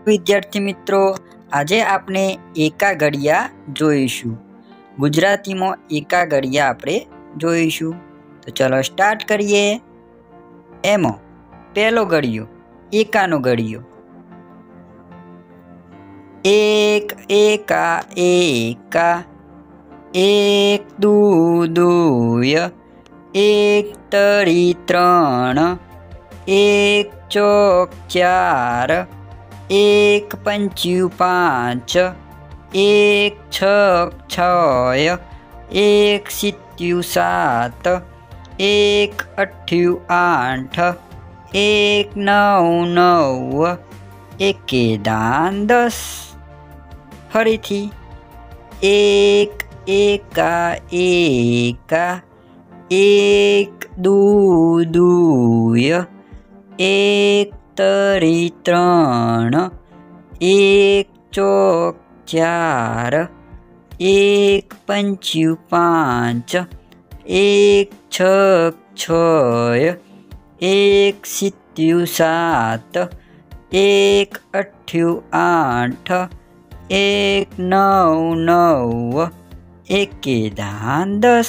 વિદ્યાર્થી મિત્રો, આજે આપણે એકા ઘડિયા જોઈશું। ગુજરાતીમાં એકા ઘડિયા આપણે જોઈશું। તો ચલો સ્ટાર્ટ કરીએ। એમાં પહેલો ઘડિયો એકાનો ઘડિયો। એક એકા એકા, એક દુ દુય, એક તરી ત્રણ, એક ચોક ચાર, એક પંચ્યું પાંચ, એક છક છય, એક સિત્યું સાત, એક અઠ્યું આઠ, એક નવ નવ, એકે દાન 10। ફરીથી એક એકા એકા, એક દુ દુય, એક તરી ત્રણ, એક ચોક ચાર, એક પંચ્યું પાંચ, એક છક છય, એક સિત્યું સાત, એક અઠ્યું આઠ, એક નવ નવ, એકે દાન 10।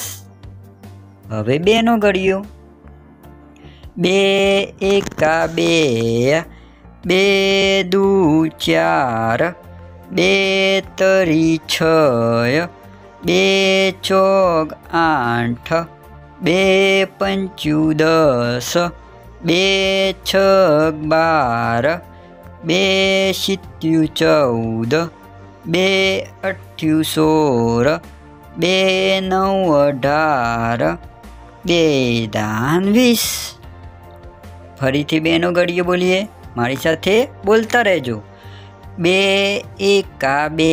હવે બેનો ઘડિયો। બે એકા બે, બે દુ ચાર, બે તરી છય, બે ચોક આઠ, બે પંચ્યું 10, બે છક 12, બે સિત્યું 14, બે અઠ્યું 16, બે નવ 18, બે દાન 20। ફરીથી બેનો ઘડિયો બોલીએ, મારી સાથે બોલતા રહેજો। બે એકા બે,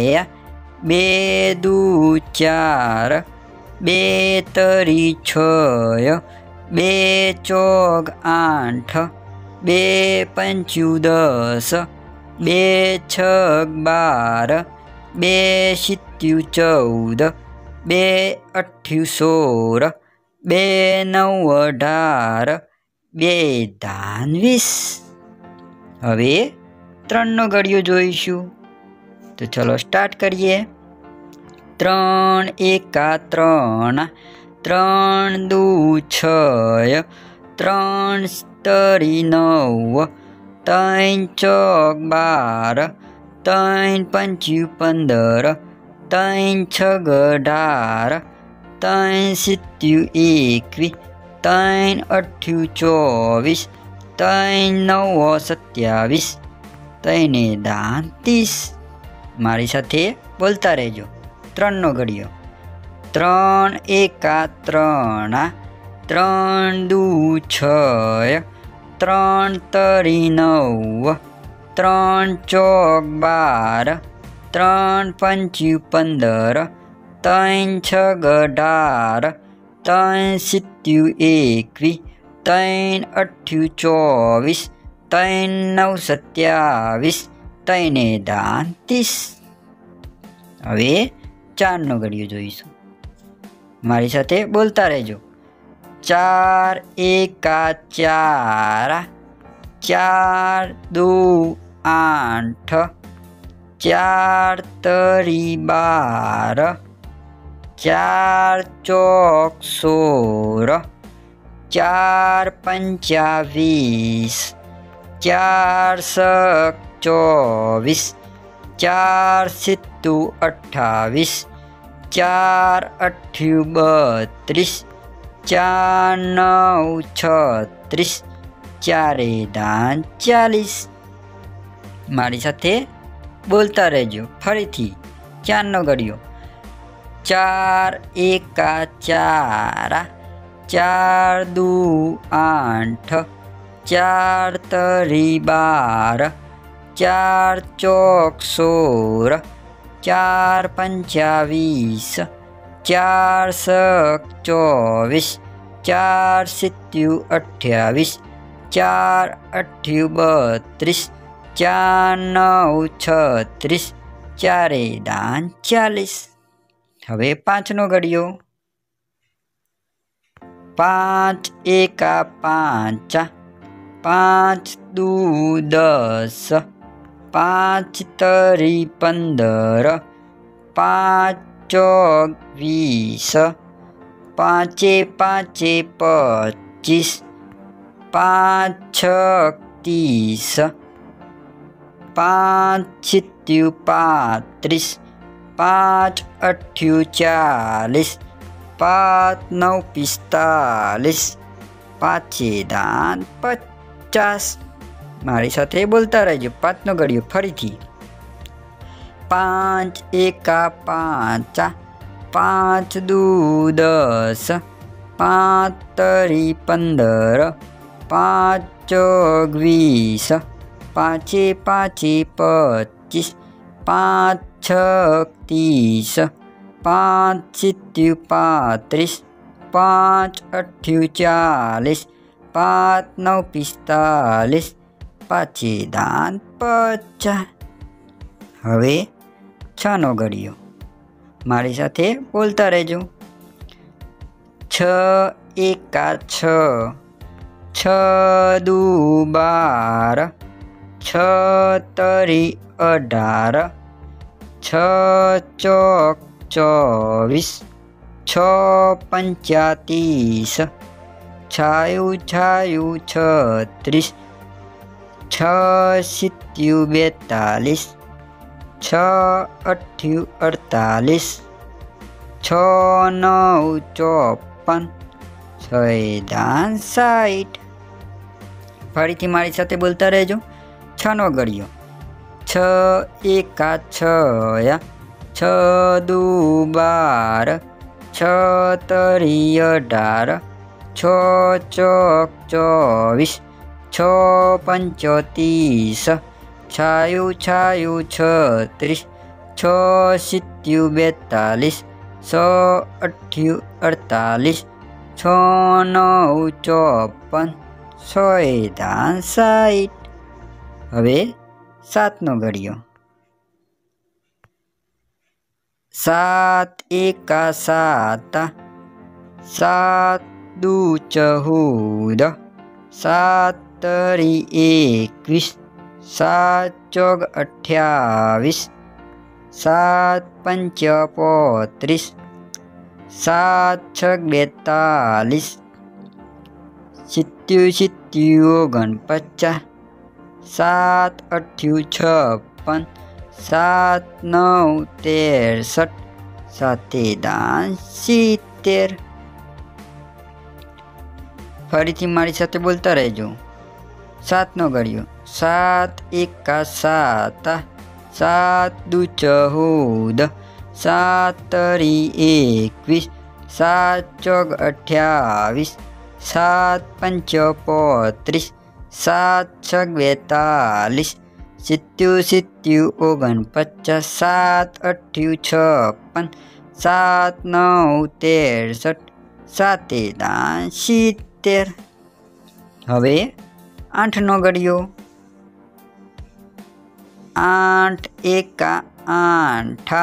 બે દુ ચાર, બે તરી છય, બે ચોક આઠ, બે પંચ્યું 10, બે છક 12, બે સિત્યું 14, બે અઠ્યું 16, બે નવ 18, બે દાન 20। હવે ત્રણનો ઘડિયો જોઈશું। તો ચલો સ્ટાર્ટ કરીએ। ત્રણ એકા ત્રણ, ત્રણ દુ છય, ત્રણ તરી 9, ત્રણ ચોક 12, ત્રણ પંચ્યું 15, ત્રણ છગ 18, ત્રણ સિત્યું 21, ત્રણ અઠ્યું 24, ત્રણ નવ 27, ત્રણે દાન 30। મારી સાથે બોલતા રહેજો। ત્રણનો ઘડિયો। ત્રણ એકા ત્રણ, ત્રણ દુ છય, ત્રણ તરી 9, ત્રણ ચોક 12, ત્રણ પંચ્યું 15, ત્રણ છગ 18, ત્રણ સિત્યું 21, ત્રણ અઠ્યું 24, ત્રણ નવ 27, ત્રણે દાન 30। હવે ચારનો ઘડિયો જોઈશું। મારી સાથે બોલતા રહેજો। ચાર એકા ચાર, ચાર દુ આઠ, ચાર તરી 12, ચાર ચોક 16, ચાર પંચા 20, ચાર સક 24, ચાર સિત્તું 28, ચાર અઠ્યું 32, ચાર નવ 36, ચારે દાન 40। મારી સાથે બોલતા રહેજો। ફરીથી ચારનો ઘડિયો। ચાર એકા ચાર, ચાર દુ આઠ, ચાર તરી 12, ચાર ચોક 16, ચાર પંચા 20, ચાર સક 24, ચાર સિત્યું 28, ચાર અઠ્યું 32, ચાર નવ 36, ચારે દાન 40। હવે પાંચનો ઘડિયો। પાંચ એકા પાંચ, પાંચ દુ 10, 5 તરી 15, 5 ચોક 20, 5 5 25, 5 છક 30, 5 સિત્યુ 35, 5 અઠ્યુ 40, 5 9 45, પાંચે દાન 50. મારી સાથે બોલતા રહેજો. 5નો ઘડિયો ફરીથી. 5 એકા 5, 5 દુ 10, 5 તરી 15, 5 ચોક 20, 5 5 25, 5 છક 30, 5 સિત્યુ 35, 5 અઠ્યુ 40, 5 9 45, પાંચે દાન 50. હવે 6નો ઘડિયો. મારી સાથે બોલતા રહેજો. 6 એકા 6, 6 દુ 12, 6 તરી 18, 6 ચોક 24, 6 પંચા 30, છાયું છાયું 36, 6 સિત્યુ 42, 6 અઠ્યુ 48, 6 9 54, 6 દાન 60. ફરીથી મારી સાથે બોલતા રહેજો. 6નો ઘડિયો. 6 એકા 6, 6 દુ 12, 6 તરી 18, 6 ચોક 24, 6 પંચો 30, છાયું છાયું 36, 6 સિત્યુ 42, 6 અઠ્યુ 48, 6 9 54, 6 દાન 60. હવે 7નો ઘડિયો. 7 એકા 7, 7 દુ 14, 7 તરી 21, 7 ચોક 28, 7 પંચા 35, 7 છક 42, સિત્યુ સિત્યુ 49, 7 અઠ્યુ 56, 7 9 63, સાતે દાન 70. ફરીથી મારી સાથે બોલતા રહેજો. 7નો ઘડિયો. 7 એકા 7, 7 દુ 14, 7 તરી 21, 7 ચોક 28, 7 પંચો 35, 7 છક 42, સિત્યુ સિત્યુ 49, 7 અઠ્યુ 56, 7 9 63, સાતે દાન 70. હવે 8નો ઘડિયો. 8 એકા 8,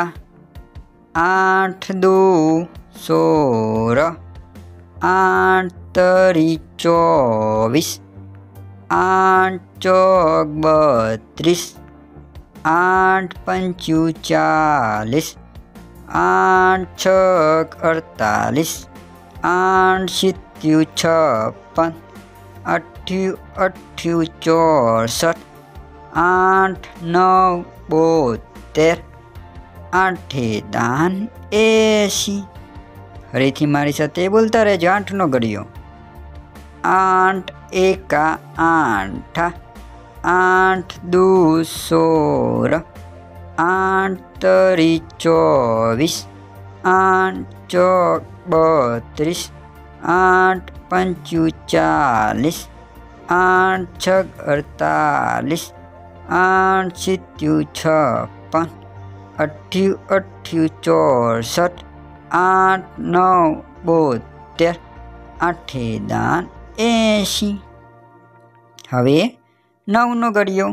8 દુ 16, 8 તરી 24, 8 ચોક 32, 8 પંચુ 40, 8 છક 48, 8 સિત્યુ 56, અઠ્યુ અઠ્યુ 64, 8 9 72, 8 દાન 80. ફરીથી મારી સાથે બોલતા રહેજો. 8નો ઘડિયો. 8 એકા 8, 8 દુ 16, 8 તરી 24, 8 ચોક 32, 8 પંચુ 40, 8 છક 48, 8 સિત્યુ 56, અઠ્યુ અઠ્યુ 64, 8 9 72, 8 દાન 80. હવે 9નો ઘડિયો.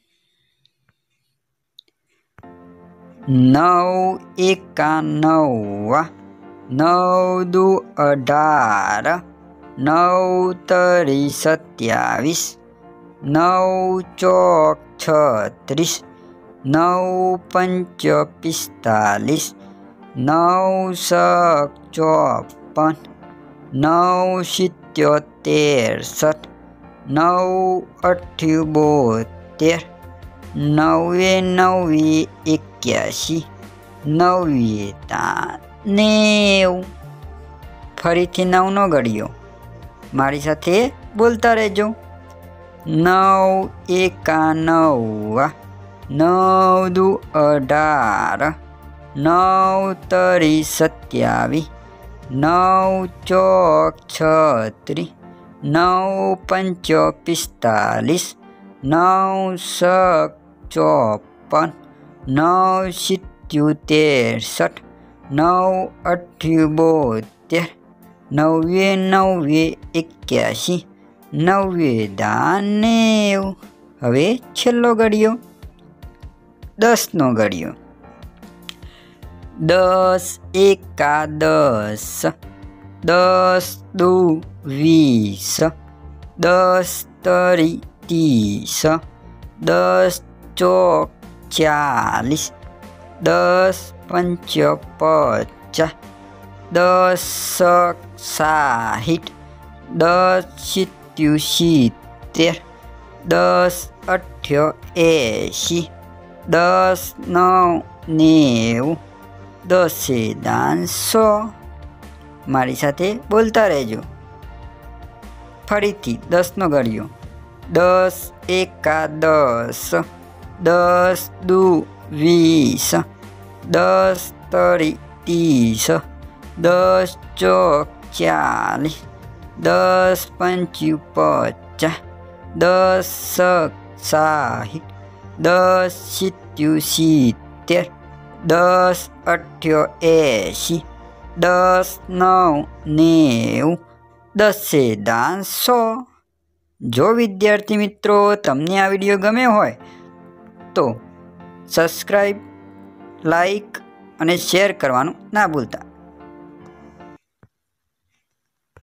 9 એકા 9, 9 દુ 18, 9 તરી 27, 9 ચોક 36, 9 પંચ 45, 9 શક 54, 9 સિત્યોતેર 63, 9 અઠ્યું 72, 9 9 81, 9 90. ફરીથી 9નો ઘડિયો મારી સાથે બોલતા રહેજો. 9 એકા 9, 9 દુ 18, 9 તરી 27, 9 ચોક 36, 9 પંચ 45, 9 શક 54, 9 સિત્યોતેર 60, 9 અઠ્યું 72, 9 9 81, 9 90. હવે છેલ્લો ઘડિયો 10નો ઘડિયો. 10 એકા 10, 10 દુ 20, 10 તરી 30, 10 ચોક 40, 10 પંચ 50, 10 શક 60, 10 સિત્યું 70, 10 અઠ્યો 80, 10 9 90, 10 100. મારી સાથે બોલતા રહેજો. ફરીથી 10નો ઘડિયો. 10 એકા 10, 10 દુ 20, 10 તરી 30, 10 ચોક 40, 10 પંચ્યું 50, 10 શક 60, 10 સિત્યું 70, 10 અઠ્યો 80, 10 9 90, 10 100. જો વિદ્યાર્થી મિત્રો તમને આ વિડીયો ગમ્યો હોય તો સબસ્ક્રાઈબ, લાઈક અને શેર કરવાનું ના ભૂલતા.